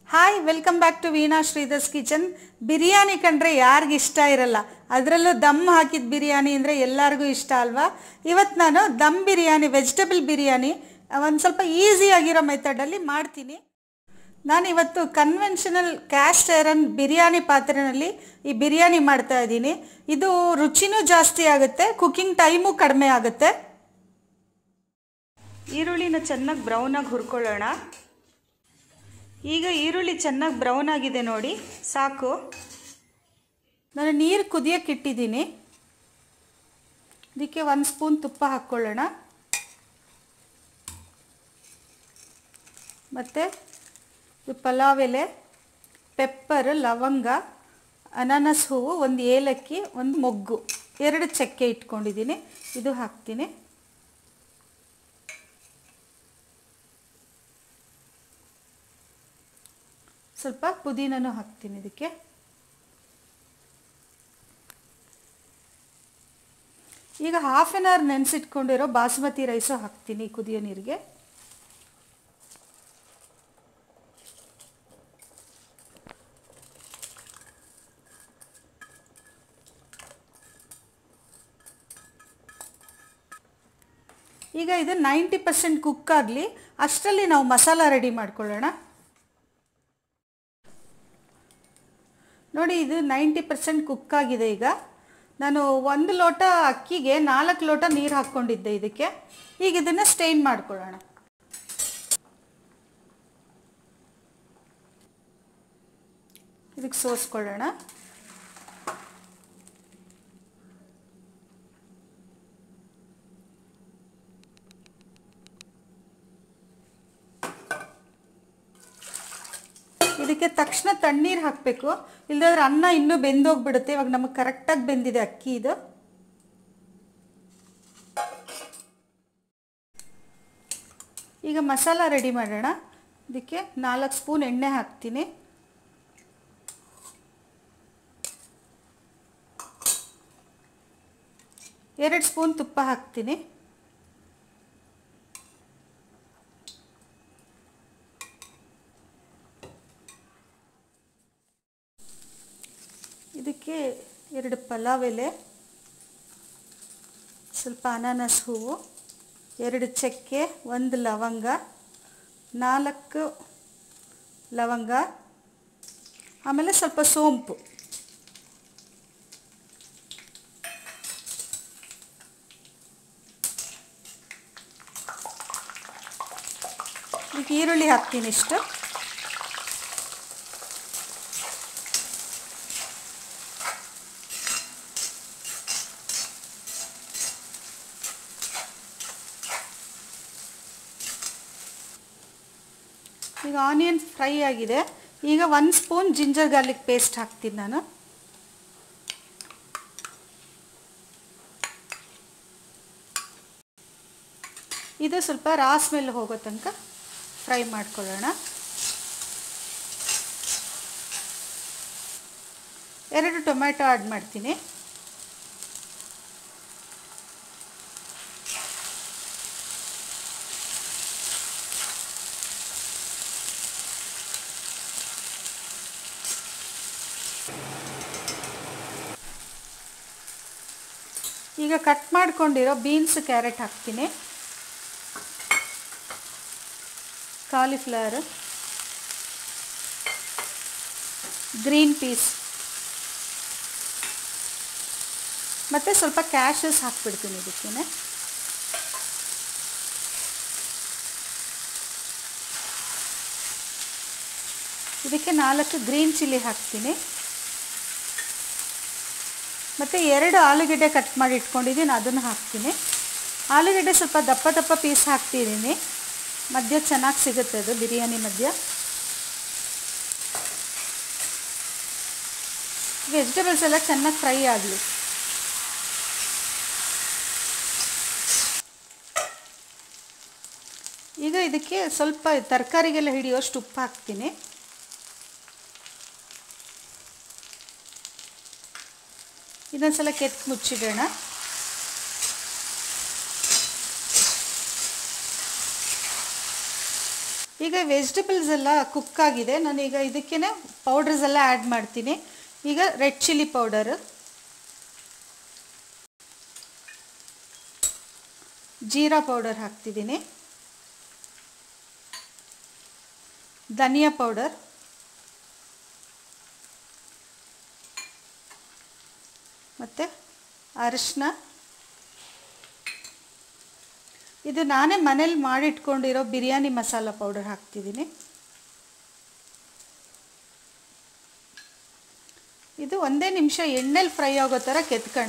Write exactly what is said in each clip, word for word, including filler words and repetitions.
Hi welcome back to Veena Sridhar's kitchen. Biryani ಕಂಡ್ರೆ ಯಾರಿಗೆ ಇಷ್ಟ ಇರಲ್ಲ, ಅದರಲ್ಲೂ ದಮ್ ಹಾಕಿದ ಬಿರಿಯಾನಿ ಅಂದರೆ ಎಲ್ಲರಿಗೂ ಇಷ್ಟ ಅಲ್ವಾ. ಇವತ್ತು ನಾನು ದಮ್ ಬಿರಿಯಾನಿ, ವೆಜಿಟೇಬಲ್ ಬಿರಿಯಾನಿ ಒಂದು ಸ್ವಲ್ಪ ಈಸಿಯಾಗಿರೋ ಮೆಥಡಲ್ಲಿ ಮಾಡ್ತೀನಿ. ನಾನಿವತ್ತು ಕನ್ವೆನ್ಷನಲ್ ಕ್ಯಾಸ್ಟ್ ಐರನ್ ಬಿರಿಯಾನಿ ಪಾತ್ರೆಯಲ್ಲಿ ಈ ಬಿರಿಯಾನಿ ಮಾಡ್ತಾ ಇದ್ದೀನಿ. ಇದು ರುಚಿನೂ ಜಾಸ್ತಿ ಆಗುತ್ತೆ, ಕುಕ್ಕಿಂಗ್ ಟೈಮು ಕಡಿಮೆ ಆಗುತ್ತೆ. ಈರುಳ್ಳಿನ ಚೆನ್ನಾಗಿ ಬ್ರೌನಾಗಿ ಹುರ್ಕೊಳ್ಳೋಣ. ಈಗ ಈರುಳ್ಳಿ ಚೆನ್ನಾಗಿ ಬ್ರೌನ್ ಆಗಿದೆ ನೋಡಿ, ಸಾಕು. ನಾನು ನೀರು ಕುದಿಯೋಕ್ಕೆ ಇಟ್ಟಿದ್ದೀನಿ. ಇದಕ್ಕೆ ಒಂದು ಸ್ಪೂನ್ ತುಪ್ಪ ಹಾಕ್ಕೊಳ್ಳೋಣ. ಮತ್ತು ಪಲಾವ್ ಎಲೆ, ಪೆಪ್ಪರ್, ಲವಂಗ, ಅನಾನಸ್ ಹೂವು, ಒಂದು ಏಲಕ್ಕಿ, ಒಂದು ಮೊಗ್ಗು, ಎರಡು ಚಕ್ಕೆ ಇಟ್ಕೊಂಡಿದ್ದೀನಿ, ಇದು ಹಾಕ್ತೀನಿ. ಸ್ವಲ್ಪ ಪುದೀನನೂ ಹಾಕ್ತೀನಿ ಇದಕ್ಕೆ. ಈಗ ಹಾಫ್ ಆನ್ ಅವರ್ ನೆನೆಸಿಟ್ಕೊಂಡಿರೋ ಬಾಸುಮತಿ ರೈಸು ಹಾಕ್ತೀನಿ ಕುದಿಯೋ ನೀರಿಗೆ. ಈಗ ಇದು ನೈಂಟಿ ಪರ್ಸೆಂಟ್ ಕುಕ್ ಆಗಲಿ, ಅಷ್ಟರಲ್ಲಿ ನಾವು ಮಸಾಲ ರೆಡಿ ಮಾಡ್ಕೊಳ್ಳೋಣ. ನೋಡಿ, ಇದು ನೈಂಟಿ ಪರ್ಸೆಂಟ್ ಕುಕ್ ಆಗಿದೆ. ಈಗ ನಾನು ಒಂದು ಲೋಟ ಅಕ್ಕಿಗೆ ನಾಲ್ಕು ಲೋಟ ನೀರು ಹಾಕ್ಕೊಂಡಿದ್ದೆ ಇದಕ್ಕೆ. ಈಗ ಇದನ್ನು ಸ್ಟೈನ್ ಮಾಡ್ಕೊಳ್ಳೋಣ. ಇದಕ್ಕೆ ಸೋಸ್ಕೊಳ್ಳೋಣ. ಇದಕ್ಕೆ ತಕ್ಷಣ ತಣ್ಣೀರು ಹಾಕಬೇಕು, ಇಲ್ಲದ್ರೆ ಅನ್ನ ಇನ್ನೂ ಬೆಂದೋಗ್ಬಿಡುತ್ತೆ. ಇವಾಗ ನಮಗೆ ಕರೆಕ್ಟಾಗಿ ಬೆಂದಿದೆ ಅಕ್ಕಿ. ಇದು ಈಗ ಮಸಾಲ ರೆಡಿ ಮಾಡೋಣ. ಇದಕ್ಕೆ ನಾಲ್ಕು ಸ್ಪೂನ್ ಎಣ್ಣೆ ಹಾಕ್ತೀನಿ. ಎರಡು ಸ್ಪೂನ್ ತುಪ್ಪ ಹಾಕ್ತೀನಿ. ಇದಕ್ಕೆ ಎರಡು ಪಲಾವ್ ಎಲೆ, ಸ್ವಲ್ಪ ಅನಾನಸ್ ಹೂವು, ಎರಡು ಚಕ್ಕೆ, ಒಂದು ಲವಂಗ, ನಾಲ್ಕು ಲವಂಗ, ಆಮೇಲೆ ಸ್ವಲ್ಪ ಸೋಂಪು. ಈಗ ಈರುಳ್ಳಿ ಹಾಕ್ತೀನಿ ಇಷ್ಟು. ಈಗ ಆನಿಯನ್ ಫ್ರೈ ಆಗಿದೆ. ಈಗ ಒಂದು ಸ್ಪೂನ್ ಜಿಂಜರ್ ಗಾರ್ಲಿಕ್ ಪೇಸ್ಟ್ ಹಾಕ್ತೀನಿ ನಾನು. ಇದು ಸ್ವಲ್ಪ ರಾ ಸ್ಮೆಲ್ ಹೋಗೋ ತನಕ ಫ್ರೈ ಮಾಡ್ಕೊಳ್ಳೋಣ. ಎರಡು ಟೊಮೆಟೊ ಆ್ಯಡ್ ಮಾಡ್ತೀನಿ. ಈಗ ಕಟ್ ಮಾಡ್ಕೊಂಡಿರೋ ಬೀನ್ಸ್, ಕ್ಯಾರೆಟ್ ಹಾಕ್ತೀನಿ, ಕಾಲಿಫ್ಲವರ್, ಗ್ರೀನ್ ಪೀಸ್ ಮತ್ತು ಸ್ವಲ್ಪ ಕ್ಯಾಶಸ್ ಹಾಕ್ಬಿಡ್ತೀನಿ ಇದಕ್ಕೆ. ಇದಕ್ಕೆ ನಾಲ್ಕು ಗ್ರೀನ್ ಚಿಲ್ಲಿ ಹಾಕ್ತೀನಿ. ಮತ್ತು ಎರಡು ಆಲೂಗೆಡ್ಡೆ ಕಟ್ ಮಾಡಿ ಇಟ್ಕೊಂಡಿದ್ದೀನಿ, ಅದನ್ನು ಹಾಕ್ತೀನಿ. ಆಲೂಗೆಡ್ಡೆ ಸ್ವಲ್ಪ ದಪ್ಪ ದಪ್ಪ ಪೀಸ್ ಹಾಕ್ತಿದ್ದೀನಿ, ಮಧ್ಯ ಚೆನ್ನಾಗಿ ಸಿಗುತ್ತೆ ಅದು ಬಿರಿಯಾನಿ ಮಧ್ಯ. ವೆಜಿಟೇಬಲ್ಸ್ ಎಲ್ಲ ಚೆನ್ನಾಗಿ ಫ್ರೈ ಆಗಲಿ. ಈಗ ಇದಕ್ಕೆ ಸ್ವಲ್ಪ ತರಕಾರಿಗೆಲ್ಲ ಹಿಡಿಯೋಷ್ಟು ಉಪ್ಪು ಹಾಕ್ತೀನಿ. ಇದೊಂದ್ಸಲ ಕೆತ್ತಿ ಮುಚ್ಚಿಡೋಣ. ಈಗ ವೆಜಿಟೇಬಲ್ಸ್ ಎಲ್ಲ ಕುಕ್ ಆಗಿದೆ. ನಾನೀಗ ಇದಕ್ಕೇ ಪೌಡರ್ಸ್ ಎಲ್ಲ ಆ್ಯಡ್ ಮಾಡ್ತೀನಿ. ಈಗ red chilli powder, jeera powder ಹಾಕ್ತಿದ್ದೀನಿ, ಧನಿಯಾ ಪೌಡರ್, ಮತ್ತು ಅರಿಶಿನ. ಇದು ನಾನೇ ಮನೇಲಿ ಮಾಡಿಟ್ಕೊಂಡಿರೋ ಬಿರಿಯಾನಿ ಮಸಾಲ ಪೌಡರ್ ಹಾಕ್ತಿದ್ದೀನಿ. ಇದು ಒಂದೇ ನಿಮಿಷ ಎಣ್ಣೆಲಿ ಫ್ರೈ ಆಗೋ ಥರ ಕೆತ್ಕೋಣ.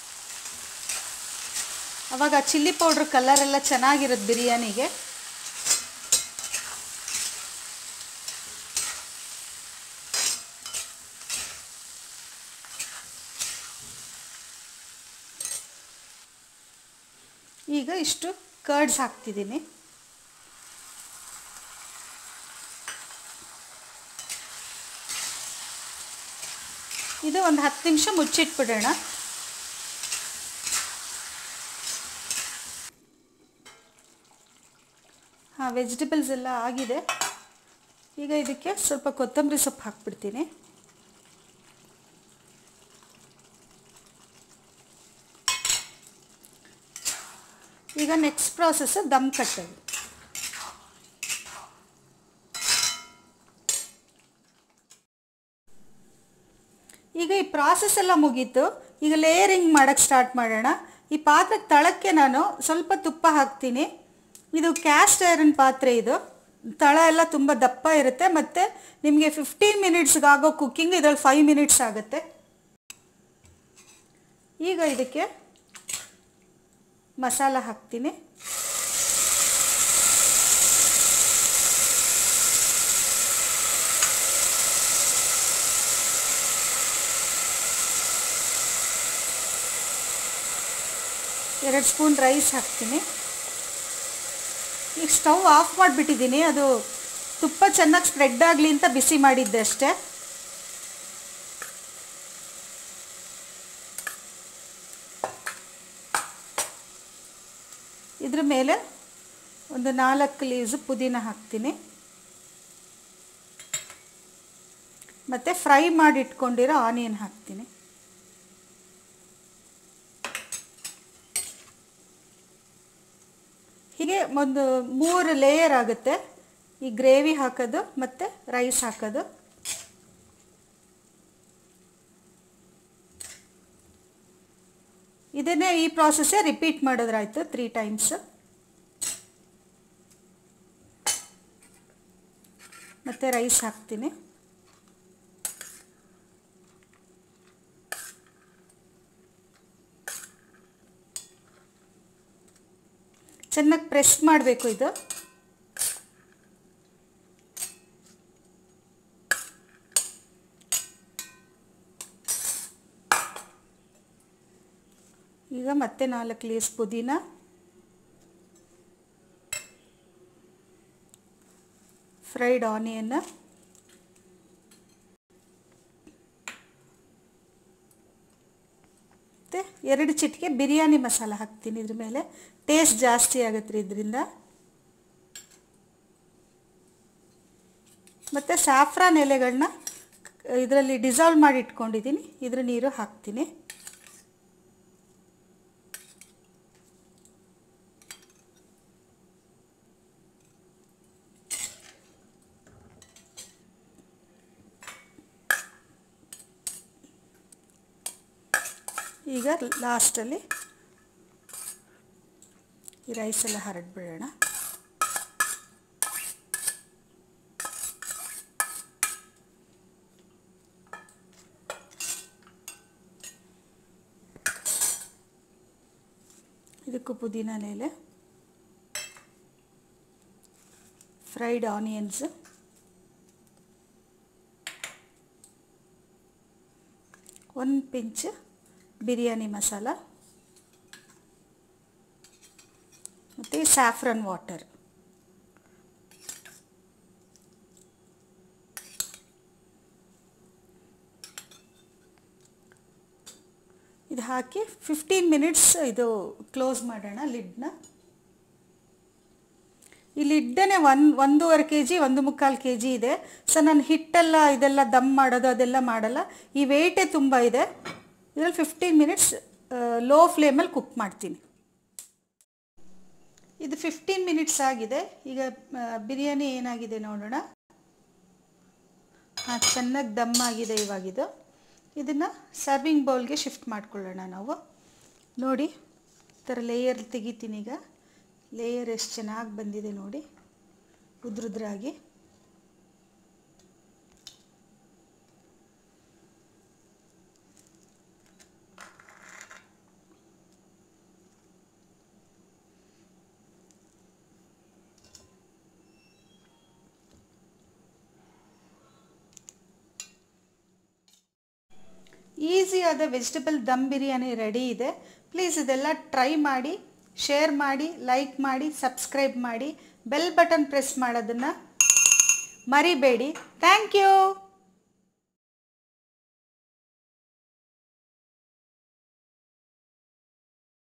ಆವಾಗ ಚಿಲ್ಲಿ ಪೌಡ್ರ್ ಕಲರೆಲ್ಲ ಚೆನ್ನಾಗಿರುತ್ತೆ ಬಿರಿಯಾನಿಗೆ. ಈಗ ಇಷ್ಟು ಕರ್ಡ್ಸ್ ಹಾಕ್ತಿದ್ದೀನಿ. ಇದು ಒಂದು ಹತ್ತು ನಿಮಿಷ ಮುಚ್ಚಿಟ್ಬಿಡೋಣ. ಹಾಂ, ವೆಜಿಟೇಬಲ್ಸ್ ಎಲ್ಲ ಆಗಿದೆ. ಈಗ ಇದಕ್ಕೆ ಸ್ವಲ್ಪ ಕೊತ್ತಂಬರಿ ಸೊಪ್ಪು ಹಾಕ್ಬಿಡ್ತೀನಿ. ಈಗ ನೆಕ್ಸ್ಟ್ ಪ್ರಾಸೆಸ್ ದಮ್ ಕಟ್ಟೋದು. ಈಗ ಈ ಪ್ರಾಸೆಸ್ ಎಲ್ಲ ಮುಗೀತು. ಈಗ ಲೇಯರಿಂಗ್ ಮಾಡೋಕ್ಕೆ ಸ್ಟಾರ್ಟ್ ಮಾಡೋಣ. ಈ ಪಾತ್ರೆಗೆ ತಳಕ್ಕೆ ನಾನು ಸ್ವಲ್ಪ ತುಪ್ಪ ಹಾಕ್ತೀನಿ. ಇದು ಕ್ಯಾಸ್ಟ್ ಐರನ್ ಪಾತ್ರೆ. ಇದು ತಳ ಎಲ್ಲ ತುಂಬ ದಪ್ಪ ಇರುತ್ತೆ ಮತ್ತು ನಿಮಗೆ ಫಿಫ್ಟೀನ್ ಮಿನಿಟ್ಸ್ಗಾಗೋ ಕುಕ್ಕಿಂಗ್ ಇದರಲ್ಲಿ ಫೈವ್ ಮಿನಿಟ್ಸ್ ಆಗುತ್ತೆ. ಈಗ ಇದಕ್ಕೆ ಮಸಾಲ ಹಾಕ್ತೀನಿ. ಎರಡು ಸ್ಪೂನ್ ರೈಸ್ ಹಾಕ್ತೀನಿ. ಈಗ ಸ್ಟವ್ ಆಫ್ ಮಾಡಿಬಿಟ್ಟಿದ್ದೀನಿ. ಅದು ತುಪ್ಪ ಚೆನ್ನಾಗಿ ಸ್ಪ್ರೆಡ್ ಆಗಲಿ ಅಂತ ಬಿಸಿ ಮಾಡಿದ್ದೆ ಅಷ್ಟೇ. ಇದ್ರ ಮೇಲೆ ಒಂದು ನಾಲ್ಕು ಲೀವ್ಸ್ ಪುದೀನ ಹಾಕ್ತೀನಿ. ಮತ್ತು ಫ್ರೈ ಮಾಡಿ ಇಟ್ಕೊಂಡಿರೋ ಆನಿಯನ್ ಹಾಕ್ತೀನಿ. ಹೀಗೆ ಒಂದು ಮೂರು ಲೇಯರ್ ಆಗುತ್ತೆ ಈ ಗ್ರೇವಿ ಹಾಕೋದು ಮತ್ತು ರೈಸ್ ಹಾಕೋದು. ಇದನ್ನೇ ಈ ಪ್ರಾಸೆಸ್ಸೇ ರಿಪೀಟ್ ಮಾಡೋದ್ರಾಯ್ತು ತ್ರೀ ಟೈಮ್ಸ್. ಮತ್ತು ರೈಸ್ ಹಾಕ್ತೀನಿ. ಚೆನ್ನಾಗಿ ಪ್ರೆಸ್ ಮಾಡಬೇಕು ಇದು. ಈಗ ಮತ್ತೆ ನಾಲ್ಕು ಲೀವ್ಸ್ ಪುದೀನ, ಫ್ರೈಡ್ ಆನಿಯನ್, ಮತ್ತು ಎರಡು ಚಿಟಿಕೆ ಬಿರಿಯಾನಿ ಮಸಾಲ ಹಾಕ್ತೀನಿ. ಇದ್ರ ಮೇಲೆ ಟೇಸ್ಟ್ ಜಾಸ್ತಿ ಆಗುತ್ತೆ ರೀ ಇದರಿಂದ. ಮತ್ತು ಸ್ಯಾಫ್ರಾನ್ ಎಲೆಗಳನ್ನ ಇದರಲ್ಲಿ ಡಿಸಾಲ್ವ್ ಮಾಡಿ ಇಟ್ಕೊಂಡಿದ್ದೀನಿ. ಇದ್ರ ನೀರು ಹಾಕ್ತೀನಿ. ಈಗ ಲಾಸ್ಟಲ್ಲಿ ಈ ರೈಸ್ ಎಲ್ಲ ಹರಡ್ಬಿಡೋಣ. ಇದಕ್ಕೂ ಪುದೀನ ಎಲೆ, ಫ್ರೈಡ್ ಆನಿಯನ್ಸ್, ಒಂದು ಪಿಂಚ್ ಬಿರಿಯಾನಿ ಮಸಾಲ ಮತ್ತು ಸ್ಯಾಫ್ರನ್ ವಾಟರ್. ಇದು ಹಾಕಿ ಫಿಫ್ಟೀನ್ ಮಿನಿಟ್ಸ್ ಇದು ಕ್ಲೋಸ್ ಮಾಡೋಣ ಲಿಡ್ನ. ಇಲ್ಲಿ ಇಡ್ಡನೆ ಒಂದು ಒಂದೂವರೆ ಕೆ ಜಿ ಒಂದು ಮುಕ್ಕಾಲು ಕೆ ಜಿ ಇದೆ. ಸೊ ನಾನು ಹಿಟ್ಟೆಲ್ಲ ಇದೆಲ್ಲ ದಮ್ ಮಾಡೋದು ಅದೆಲ್ಲ ಮಾಡಲ್ಲ. ಈ ವೆಯ್ಟೇ ತುಂಬ ಇದೆ. ಇದರಲ್ಲಿ ಫಿಫ್ಟೀನ್ ಮಿನಿಟ್ಸ್ ಲೋ ಫ್ಲೇಮಲ್ಲಿ ಕುಕ್ ಮಾಡ್ತೀನಿ. ಇದು ಫಿಫ್ಟೀನ್ ಮಿನಿಟ್ಸ್ ಆಗಿದೆ. ಈಗ ಬಿರಿಯಾನಿ ಏನಾಗಿದೆ ನೋಡೋಣ. ಹಾಂ, ಚೆನ್ನಾಗಿ ದಮ್ ಆಗಿದೆ ಇವಾಗಿದು. ಇದನ್ನು ಸರ್ವಿಂಗ್ ಬೌಲ್ಗೆ ಶಿಫ್ಟ್ ಮಾಡ್ಕೊಳ್ಳೋಣ ನಾವು. ನೋಡಿ, ಈ ಥರ ಲೇಯರ್ ತೆಗಿತೀನಿ. ಈಗ ಲೇಯರ್ ಎಷ್ಟು ಚೆನ್ನಾಗಿ ಬಂದಿದೆ ನೋಡಿ, ಉದ್ರುದ್ರಾಗಿ. ಈಸಿಯಾದ ವೆಜಿಟೇಬಲ್ ದಮ್ ಬಿರಿಯಾನಿ ರೆಡಿ ಇದೆ. ಪ್ಲೀಸ್ ಇದೆಲ್ಲ ಟ್ರೈ ಮಾಡಿ, ಶೇರ್ ಮಾಡಿ, ಲೈಕ್ ಮಾಡಿ, ಸಬ್ಸ್ಕ್ರೈಬ್ ಮಾಡಿ, ಬೆಲ್ ಬಟನ್ ಪ್ರೆಸ್ ಮಾಡೋದನ್ನು ಮರಿಬೇಡಿ. Thank you.